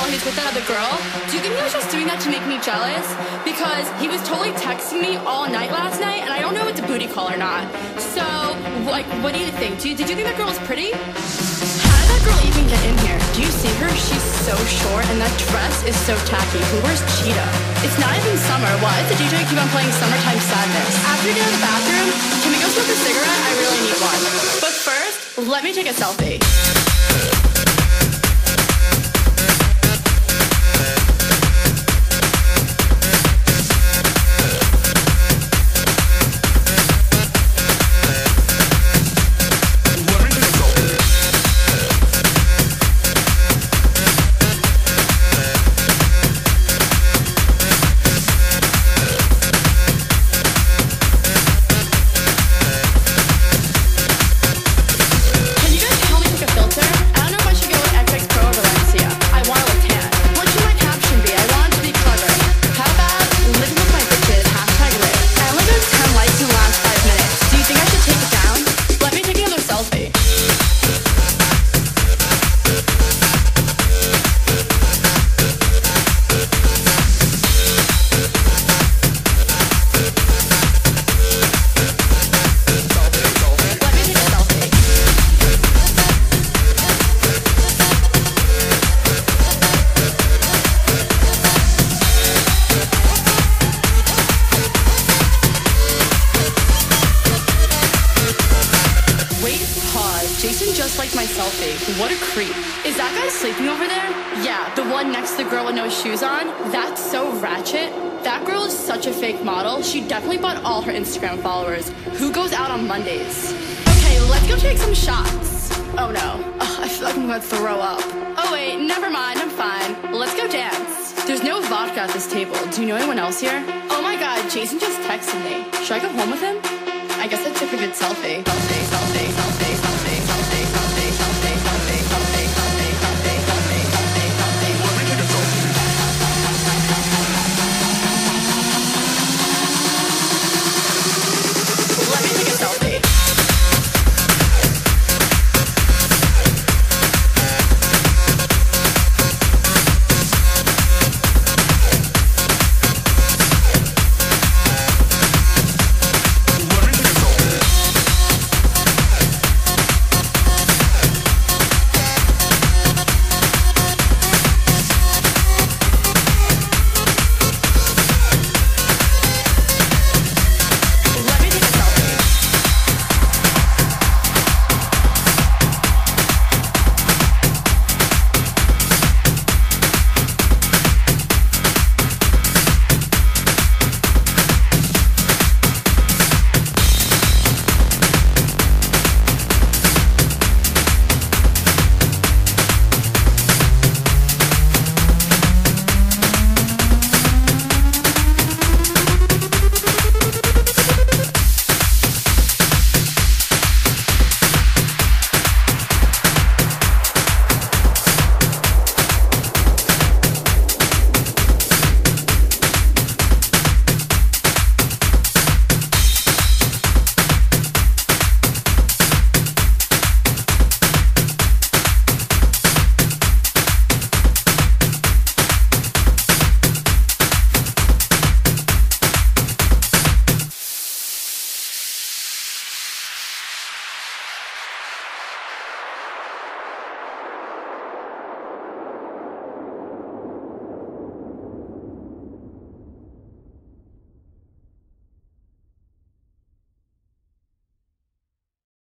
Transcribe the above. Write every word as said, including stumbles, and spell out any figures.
while he's with that other girl? Do you think he was just doing that to make me jealous? Because he was totally texting me all night last night, and I don't know if it's a booty call or not. So, like, what do you think? Do you, did you think that girl was pretty? How did that girl even get in here? Do you see her? She's so short, and that dress is so tacky. Who wears cheetah? It's not even summer. Why does the D J keep on playing Summertime Sadness? After we get out of the bathroom, can we go smoke a cigarette? I really need one. But first, let me take a selfie. Jason just liked my selfie. What a creep. Is that guy sleeping over there? Yeah, the one next to the girl with no shoes on? That's so ratchet. That girl is such a fake model. She definitely bought all her Instagram followers. Who goes out on Mondays? Okay, let's go take some shots. Oh no. Ugh, I feel like I'm gonna throw up. Oh wait, never mind, I'm fine. Let's go dance. There's no vodka at this table. Do you know anyone else here? Oh my god, Jason just texted me. Should I go home with him? I guess I took a good selfie. Selfie, selfie, selfie, selfie.